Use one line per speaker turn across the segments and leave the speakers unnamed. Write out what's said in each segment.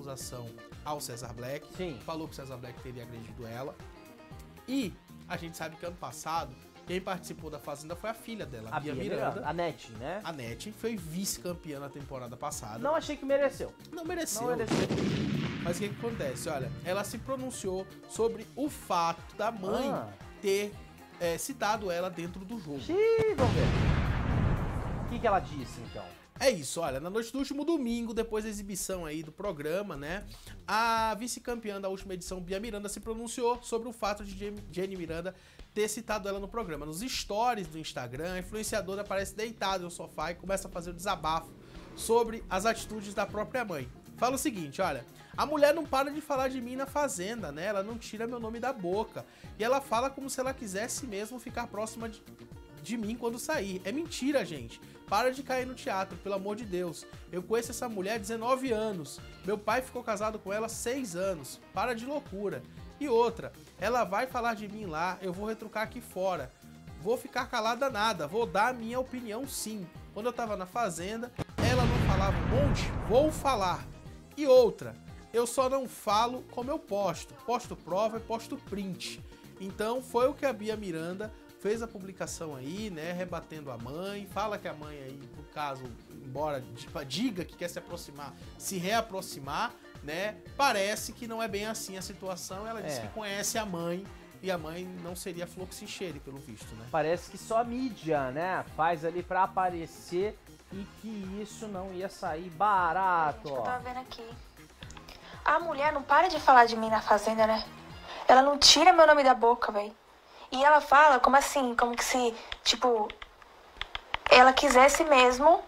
acusação ao Cesar Black.
Sim.
Falou que o Cesar Black teria agredido ela. E a gente sabe que ano passado, quem participou da Fazenda foi a filha dela, a Bia Miranda.
A Nete, né?
A Nete foi vice-campeã na temporada passada.
Não achei que mereceu.
Não mereceu.
Não mereceu.
Mas o que acontece? Olha, ela se pronunciou sobre o fato da mãe ter citado ela dentro do jogo.
Xiii, vamos ver. O que ela disse, então?
É isso, olha, na noite do último domingo, depois da exibição aí do programa, né, a vice-campeã da última edição, Bia Miranda, se pronunciou sobre o fato de Jenny Miranda ter citado ela no programa. Nos stories do Instagram, a influenciadora aparece deitada no sofá e começa a fazer o desabafo sobre as atitudes da própria mãe. Fala o seguinte, olha, a mulher não para de falar de mim na Fazenda, né, ela não tira meu nome da boca, e ela fala como se ela quisesse mesmo ficar próxima de mim quando sair. É mentira, gente. Para de cair no teatro, pelo amor de Deus. Eu conheço essa mulher há 19 anos. Meu pai ficou casado com ela há 6 anos. Para de loucura. E outra, ela vai falar de mim lá, eu vou retrucar aqui fora. Vou ficar calada nada, vou dar a minha opinião sim. Quando eu tava na Fazenda, ela não falava um monte, vou falar. E outra, eu só não falo como eu posto. Posto prova e posto print. Então foi o que a Bia Miranda fez a publicação aí, né, rebatendo a mãe, fala que a mãe aí, no caso, embora diga que quer se aproximar, se reaproximar, né, parece que não é bem assim a situação, ela disse que conhece a mãe, e a mãe não seria flor que se cheire, pelo visto, né.
Parece que só a mídia, né, faz ali pra aparecer e que isso não ia sair barato, ó.
Eu tava vendo aqui. A mulher não para de falar de mim na Fazenda, né, ela não tira meu nome da boca, velho. E ela fala como assim, como que se, tipo, ela quisesse mesmo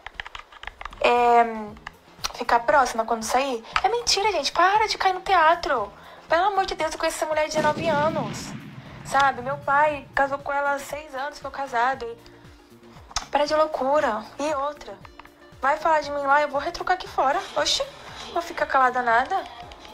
ficar próxima quando sair. É mentira, gente, para de cair no teatro. Pelo amor de Deus, eu conheço essa mulher de 19 anos, sabe? Meu pai casou com ela há 6 anos, ficou casado. E... para de loucura. E outra, vai falar de mim lá, eu vou retrucar aqui fora. Oxi, não vou ficar calada nada.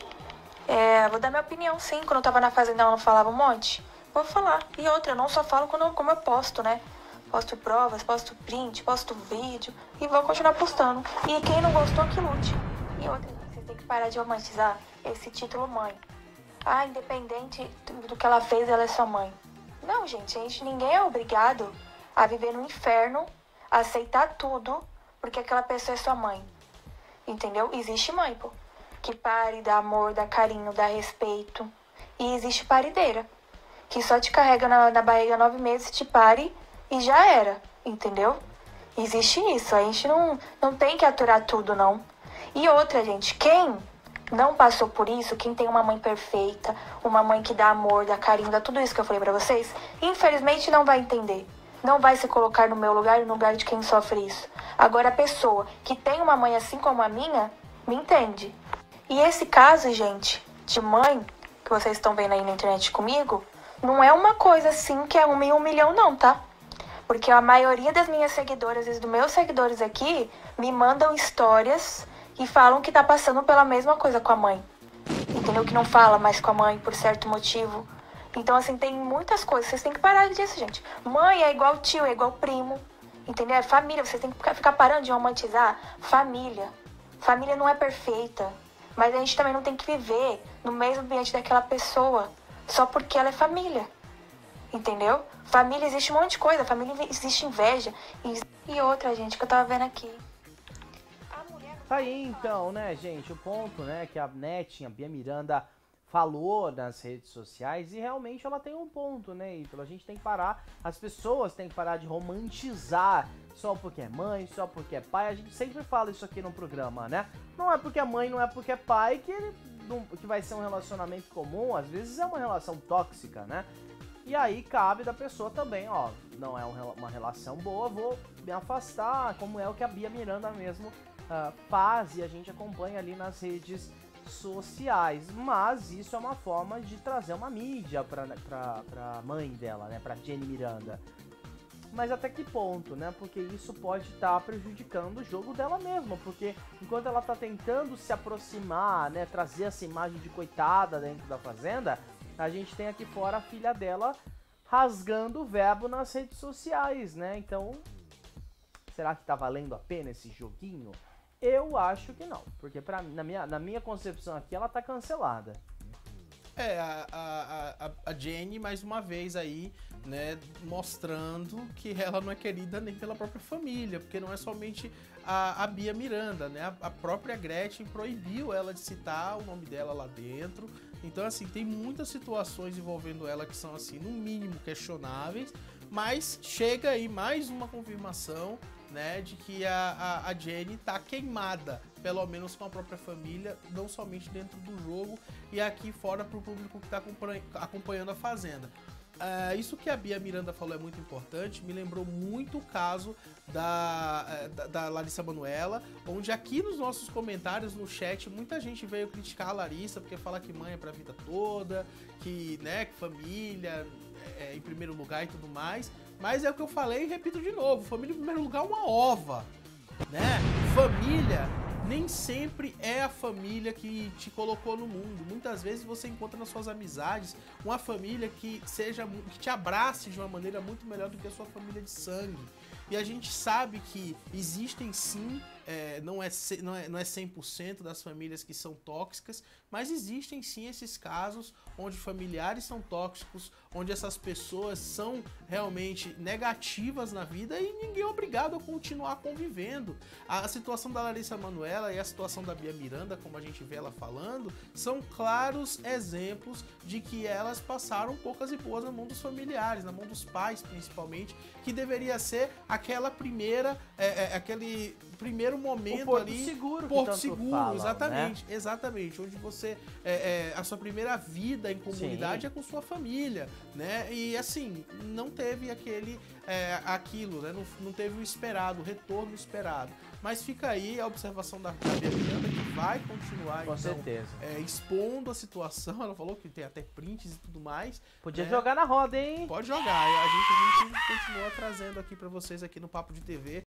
Vou dar minha opinião sim, quando eu tava na Fazenda ela não falava um monte. Vou falar. E outra, eu não só falo como eu posto, né? Posto provas, posto print, posto vídeo e vou continuar postando. E quem não gostou, que lute. E outra, vocês têm que parar de romantizar esse título mãe. Ah, independente do que ela fez, ela é sua mãe. Não, gente, ninguém é obrigado a viver no inferno, a aceitar tudo, porque aquela pessoa é sua mãe. Entendeu? Existe mãe, pô, que pare, dá amor, dá carinho, dá respeito. E existe parideira, que só te carrega na barriga 9 meses, te pare e já era, entendeu? Existe isso, a gente não tem que aturar tudo, não. E outra, gente, quem não passou por isso, quem tem uma mãe perfeita, uma mãe que dá amor, dá carinho, dá tudo isso que eu falei pra vocês, infelizmente não vai entender. Não vai se colocar no meu lugar e no lugar de quem sofre isso. Agora, a pessoa que tem uma mãe assim como a minha, me entende. E esse caso, gente, de mãe, que vocês estão vendo aí na internet comigo, não é uma coisa assim que é 1 em 1 milhão não, tá? Porque a maioria das minhas seguidoras e dos meus seguidores aqui me mandam histórias e falam que tá passando pela mesma coisa com a mãe. Entendeu? Que não fala mais com a mãe por certo motivo. Então, assim, tem muitas coisas. Vocês têm que parar disso, gente. Mãe é igual tio, é igual primo. Entendeu? É família. Vocês têm que ficar parando de romantizar família. Família não é perfeita. Mas a gente também não tem que viver no mesmo ambiente daquela pessoa só porque ela é família. Entendeu? Família existe um monte de coisa. Família existe inveja. E outra, gente, que eu tava vendo aqui.
Tá aí então, né, gente, o ponto, né, que a Netinha, a Bia Miranda falou nas redes sociais e realmente ela tem um ponto, né, Ítalo? A gente tem que parar, as pessoas têm que parar de romantizar só porque é mãe, só porque é pai. A gente sempre fala isso aqui no programa, né? Não é porque é mãe, não é porque é pai que vai ser um relacionamento comum, às vezes é uma relação tóxica, né? E aí cabe da pessoa também, ó, não é uma relação boa, vou me afastar, como é o que a Bia Miranda mesmo faz e a gente acompanha ali nas redes sociais. Mas isso é uma forma de trazer uma mídia pra mãe dela, né, pra Jenny Miranda. Mas até que ponto, né, porque isso pode estar prejudicando o jogo dela mesma, porque enquanto ela tá tentando se aproximar, né, trazer essa imagem de coitada dentro da Fazenda, a gente tem aqui fora a filha dela rasgando o verbo nas redes sociais, né? Então, será que tá valendo a pena esse joguinho? Eu acho que não, porque na minha concepção aqui ela tá cancelada.
A Jenny, mais uma vez aí, né, mostrando que ela não é querida nem pela própria família, porque não é somente a Bia Miranda, né, a própria Gretchen proibiu ela de citar o nome dela lá dentro. Então, assim, tem muitas situações envolvendo ela que são, assim, no mínimo questionáveis, mas chega aí mais uma confirmação, né, de que a Jenny tá queimada, pelo menos com a própria família, não somente dentro do jogo e aqui fora pro público que tá acompanhando a Fazenda. Isso que a Bia Miranda falou é muito importante, me lembrou muito o caso da Larissa Manoela, onde aqui nos nossos comentários, no chat, muita gente veio criticar a Larissa, porque fala que mãe é pra vida toda, que, né, que família é em primeiro lugar e tudo mais, mas é o que eu falei e repito de novo, família em primeiro lugar é uma ova, né? Família nem sempre é a família que te colocou no mundo. Muitas vezes você encontra nas suas amizades uma família que te abrace de uma maneira muito melhor do que a sua família de sangue. E a gente sabe que existem sim, não é 100% das famílias que são tóxicas, mas existem sim esses casos onde familiares são tóxicos, onde essas pessoas são realmente negativas na vida e ninguém é obrigado a continuar convivendo. A situação da Larissa Manoela e a situação da Bia Miranda, como a gente vê ela falando, são claros exemplos de que elas passaram poucas e boas na mão dos familiares, na mão dos pais principalmente, que deveria ser aquela primeira, aquele primeiro momento
Porto
ali,
seguro,
Porto Seguro,
falam,
exatamente,
né?
exatamente, onde você a sua primeira vida em comunidade é com sua família, né? E assim, não teve aquilo, né? Não teve o esperado, o retorno esperado. Mas fica aí a observação da Bia Miranda, que vai continuar
com certeza
expondo a situação. Ela falou que tem até prints e tudo mais.
Podia
né?
jogar na roda, hein?
Pode jogar. A gente continua trazendo aqui pra vocês aqui no Papo de TV